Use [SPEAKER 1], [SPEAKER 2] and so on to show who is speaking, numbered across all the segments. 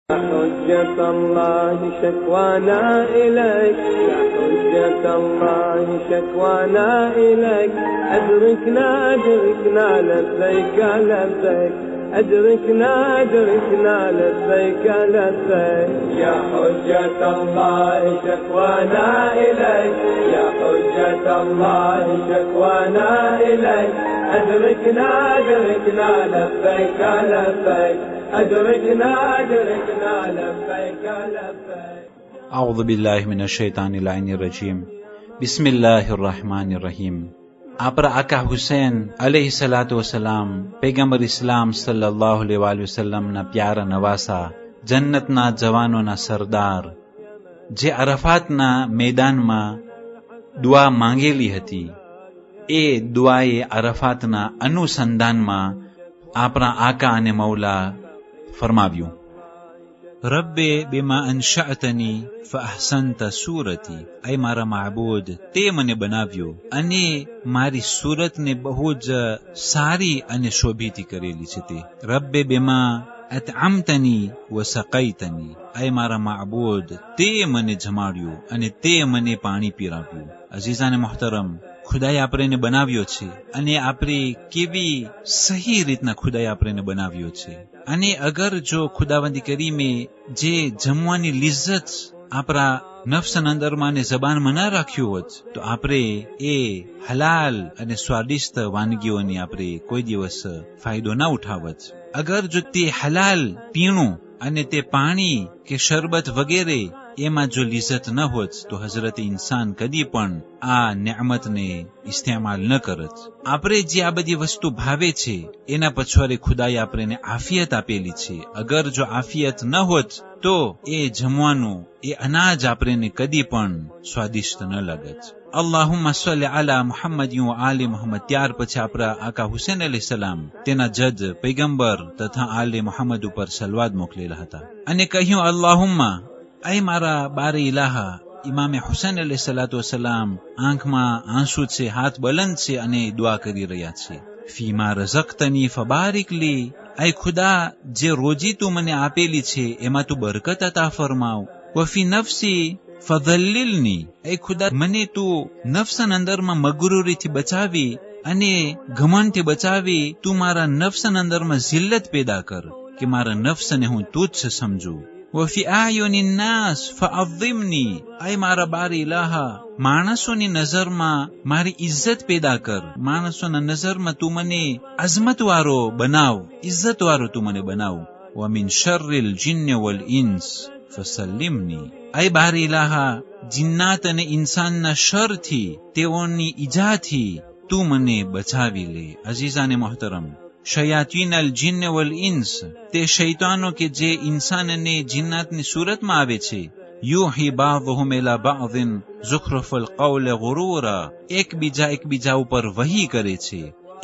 [SPEAKER 1] حجة الله شكوانا إليك، يا حجة الله شكوانا إليك، أدركنا أدركنا لبيك لبيك، أدركنا أدركنا لبيك لبيك. يا حجة الله شكوانا إليك، يا حجة الله شكوانا إليك، أدركنا أدركنا لبيك لبيك، أدركنا أدركنا لبيك لبيك.
[SPEAKER 2] أعوذ بالله من الشيطان اللعين الرجيم. بسم الله الرحمن الرحیم. આપણા આકા હુસૈન અલૈહિ સલાતુ વસલામ પૈગંબર ઇસ્લામ સલ્લલ્લાહુ અલૈહિ વસલ્લમના પ્યારા નવાસા, જન્નતના જવાનોના સરદાર, જે અરફાતના મેદાનમાં દુઆ માંગેલી હતી, એ દુઆએ અરફાતના અનુસંધાનમાં આપણા આકા અને મૌલા ફરમાવ્યું, રબ્બે બિમા અંશઅતની ફઅહસનત સૂરતી. એ મારા માબૂદ, તે મને બનાવ્યો અને મારી સૂરતને બહુ જ સારી અને શોભિત કરેલી છે. તે રબ્બે બિમા અતઅમતની વસકૈતની. એ મારા માબૂદ, તે મને જમાડ્યું અને તે મને પાણી પીરાવ્યું. અઝીઝાને મોહતરમ, ખુદાએ આપણને બનાવ્યો છે અને આપણે કેવી સહી રીતના ખુદાએ આપણને બનાવ્યો છે. અને અગર જો ખુદાવંદી કરીમે જે જમવાની લિજ્જત આપણા નફ્સના અંદરમાં અને જબાનમાં ન રાખ્યું હોત, તો આપણે એ હલાલ અને સ્વાદિષ્ટ વાનગીઓની આપણે કોઈ દિવસ ફાયદો ના ઉઠાવત. અગર જો તે હલાલ પીણું અને તે પાણી કે શરબત વગેરે એમાં જો લિજ્જત ન હોત, તો હઝરત ઇન્સાન કદી પણ આ નિયામતને ઇસ્તેમાલ ન કરત. આપણે જે આ બધી વસ્તુ ભાવે છે એના પછવાડે ખુદાએ આપણને આફિયત આપેલી છે. અગર જો આફિયત ન હોત, તો એ જમવાનું, એ અનાજ આપણને કદી પણ સ્વાદિષ્ટ ન લાગત. અલ્લાહુમ્મા સલ્લી અલા મુહમ્મદ વ આલે મુહમ્મદ. ત્યાર પછી આપણા આકા હુસૈન અલૈહિ સલામ તેના જજ પૈગંબર તથા આલે મુહમ્મદ ઉપર સલવાત મોકલેલા હતા અને કહ્યું, અલ્લાહુમ્મા, એ મારા બારે ઇલાહા, ઇમામે હુસૈન અલૈહિ સલાતુ વસલામ આંખમાં આંસુ છે, હાથ બલંદ છે અને દુઆ કરી રહ્યા છે. ફીમા રઝક્તની ફબારિક લી. એ ખુદા, જે રોજી તું મને આપેલી છે એમાં તું બરકત અતા ફરમાવ. વફી નફસી ફધલ્લિલની. એ ખુદા, મને તું નફ્સના અંદરમાં મગરૂરીથી બચાવી અને ઘમંડથી બચાવી. તું મારા નફ્સના અંદરમાં જિલ્લત પેદા કર કે મારા નફ્સને હું તુચ્છ સમજું. વફી આયુની નાસ ફઅઝિમની. એ મારા બાર ઇલાહા, માણસોની નજરમાં મારી ઇજ્જત પેદા કર. માણસોના નજરમાં તું મને અઝમત વાળો બનાવ, ઇજ્જત વાળો તું મને બનાવ. વમિન શર્રિલ જિન્ન વલ ઇન્સ ફસલ્લિમની. એ બાર ઇલાહા, જિન્નાત અને ઇન્સાનના શરથી, તેઓની ઈજાથી તું મને બચાવી લે. અઝીઝાને મોહતરમ, શયાતીન અલ જિન્ન વલ ઇન્સ, તે શૈતાનો કે જે ઇન્સાન અને જિન્નાતની સુરતમાં આવે છે. યુહી બાદુહુમ ઇલા બાદિન ઝુખરુફલ કૌલ ગુરૂરા. એકબીજા ઉપર વહી કરે છે,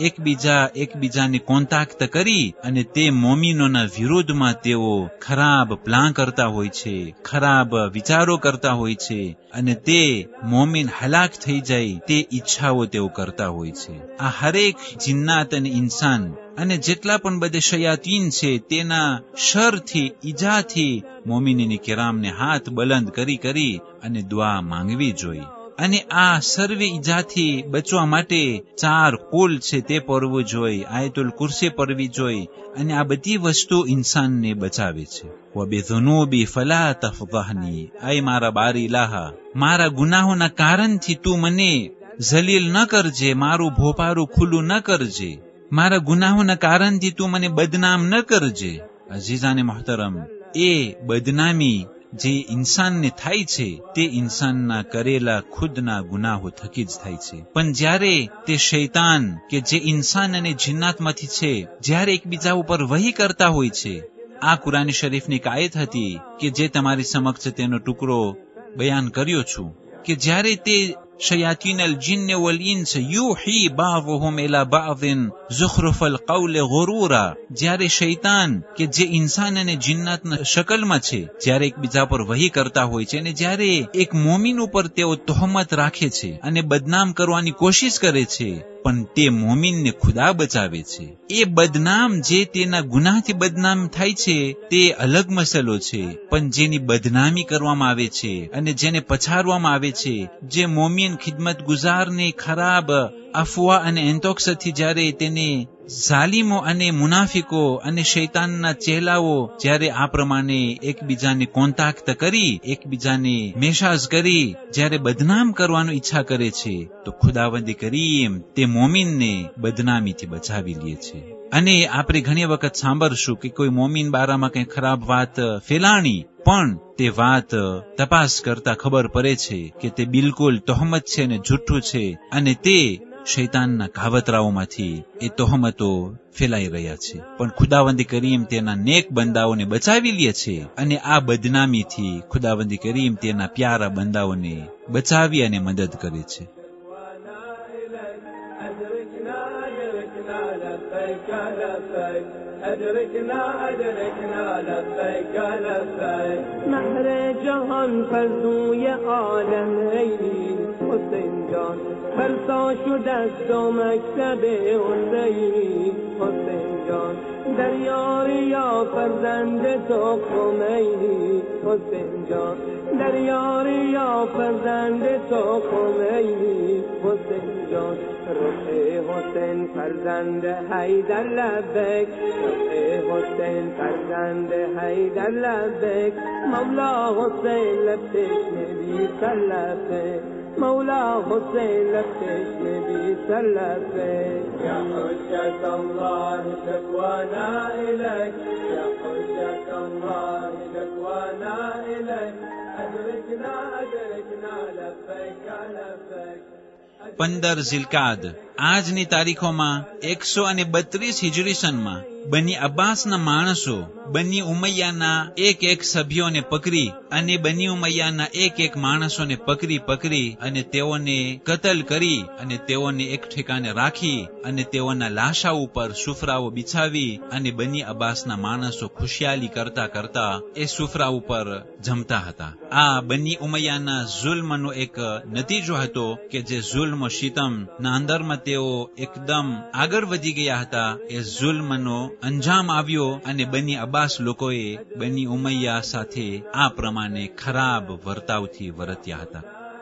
[SPEAKER 2] એકબીજાને કોન્ટેક્ટ કરી અને તે મોમીનોના વિરોધમાં તેઓ ખરાબ પ્લાન કરતા હોય છે, ખરાબ વિચારો કરતા હોય છે અને તે મોમીન હલાક થઈ જાય તે ઈચ્છાઓ તેઓ કરતા હોય છે. આ હરેક જિન્નાત અને ઇન્સાન અને જેટલા પણ બધે શયાતીન છે, તેના શરથી, ઈજાથી મોમીનની કિરામને હાથ બલંદ કરી અને દુઆ માંગવી જોઈએ. અને આ સર્વે ઈજાથી બચવા માટે 4 કુલ છે તે પડવું જોઈએ, આયતુલ કુર્સી પડવી જોઈએ અને આ બધી વસ્તુ ઇન્સાનને બચાવે છે. વબિધુનુબી ફલા તફદહની. એ મારા બાર ઇલાહા, મારા ગુનાહોના કારણથી તું મને જલીલ ન કરજે, મારું ભોપારું ખુલ્લું ન કરજે. મારા ગુનાહોના કારણથી તું મને બદનામ ન કરજે. અઝીઝાને મોહતરમ, એ બદનામી જે ઇન્સાનને થાય છે તે ઇન્સાનના કરેલા ખુદના ગુનાહો થકી જ થાય છે. પણ જ્યારે તે શૈતાન કે જે ઇન્સાન અને જિન્નાતમાંથી છે, જ્યારે એકબીજા ઉપર વહી કરતા હોય છે, આ કુરાન શરીફની એક આયત હતી કે જે તમારી સમક્ષ તેનો ટુકડો બયાન કર્યો છું, કે જ્યારે તે شياطين الجن والإنس يوحي بعضهم إلى بعض زخرف القول غرورا. જ્યારે શૈતાન કે જે ઇન્સાન અને જિન્નાતના શકલમાં છે જ્યારે એકબીજા પર વહી કરતા હોય છે અને જ્યારે એક મોમીન ઉપર તેઓ તહોમત રાખે છે અને બદનામ કરવાની કોશિશ કરે છે, પણ તે મોમીનને ખુદા બચાવે છે. એ બદનામ જે તેના ગુનાહથી બદનામ થાય છે તે અલગ મસલો છે, પણ જેની બદનામી કરવામાં આવે છે અને જેને પછાડવામાં આવે છે, જે મોમીન ખિદમત ગુજારને ખરાબ અફવા અને એન્ટોક્સથી જ્યારે તેને ઝાલિમો અને મુનાફિકો અને શૈતાનના ચેલાઓ જ્યારે આ પ્રમાણે એકબીજાને કોન્ટેક્ટ કરી, એકબીજાને મેસાજ કરી જ્યારે બદનામ કરવાની ઈચ્છા કરે છે, તો ખુદાવંદ કરીમ તે મોમીનને બદનામીથી બચાવી લે છે. અને આપણે ઘણી વખત સાંભળશું કે કોઈ મોમીન બારામાં કંઈ ખરાબ વાત ફેલાણી, પણ તે વાત તપાસ કરતા ખબર પડે છે કે તે બિલકુલ તહોમત છે અને જૂઠું છે, અને તે શૈતાનના કાવતરાઓમાંથી એ તહોમતો ફેલાઈ રહ્યા છે. પણ ખુદાવંદ કરીમ તેના નેક બંદાઓને બચાવી લે છે, અને આ બદનામીથી ખુદાવંદ કરીમ તેના પ્યારા બંદાઓને બચાવી અને મદદ કરે છે.
[SPEAKER 1] مهر جهان فرزوی عالم ای حسین جان، فرسا شد از تو مکتب حسین. حسین جان دریار یا فرزند تو خمینی. حسین جان دریار یا فرزند تو خمینی. حسین جان رخ حسین فرزند حیدر لبک. رخ حسین فرزند حیدر لبک. مولا حسین لبتش نبی سلفک. مولا حسین لبتش نبی سلفک. یا حجت الله شکوانا الیک. یا حجت الله شکوانا الیک. ادرکنا ادرکنا لبیک لبیک.
[SPEAKER 2] 15 ઝિલકાદ આજની તારીખોમાં 132 હિજરી સનમાં બની અબ્બાસના માણસો બની ઉમૈયાના એક સભ્યોને પકડી અને બની ઉમૈયાના એક માણસોને પકડી અને તેઓને કતલ કરી અને તેઓને એક ઠેકાણે રાખી અને તેઓના લાશા ઉપર સુફરાઓ બિછાવી અને બની અબ્બાસના માણસો ખુશિયાલી કરતા એ સુફરા ઉપર જમતા હતા. આ બની ઉમૈયાના ઝુલ્મનો એક નતીજો હતો કે જે ઝુલ્મ શિતમ ના અંદરમાં તેઓ એકદમ આગળ વધી ગયા હતા. એ ઝુલ્મનો અંજામ આવ્યો અને બની અબ્બાસ લોકોએ બની ઉમૈયા સાથે આ પ્રમાણે ખરાબ વર્તાવથી વર્ત્યા હતા.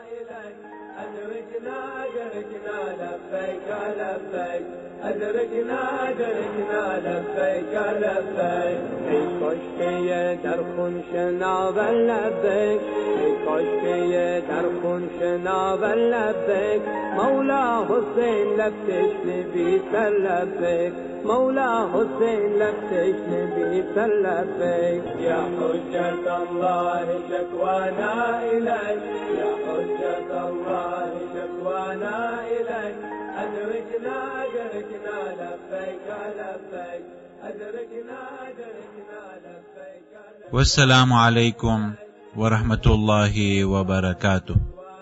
[SPEAKER 1] ادرکنا ادرکنا لبیک لبیک. ای کاش که در خون شناور لبیک. ای کاش که در خون شناور لبیک. مولا حسین لبتش نبی سر لبیک. مولا حسین لبتش نبی سر لبیک. یا حجت الله شکوانا الیک. یا حجت الله شکوانا الیک. ادرکنا ادرکنا لبیک لبیک. ادرکنا ادرکنا لبیک لبیک.
[SPEAKER 2] والسلام علیکم ورحمۃ اللہ وبرکاتہ.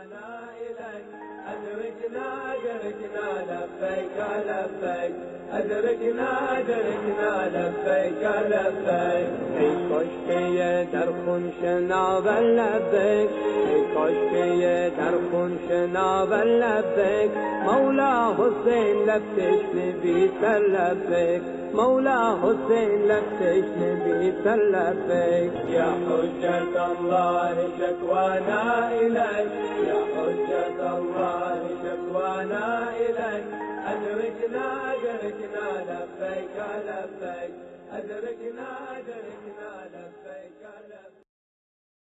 [SPEAKER 1] ادرکنا ادرکنا لبیک لبیک. ادرکنا ادرکنا لبیک لبیک. ای کاش که در خون شناور لبیک. ای کاش که در خون شناور لبیک. مولا حسین لبتش نبی سر لبیک. مولا حسین لبتش نبی سر لبیک. یا حجت الله شکوانا الیک. یا حجت الله شکوانا الیک. ادرکنا ادرکنا لبیک لبیک. ادرکنا ادرکنا لبیک لبیک.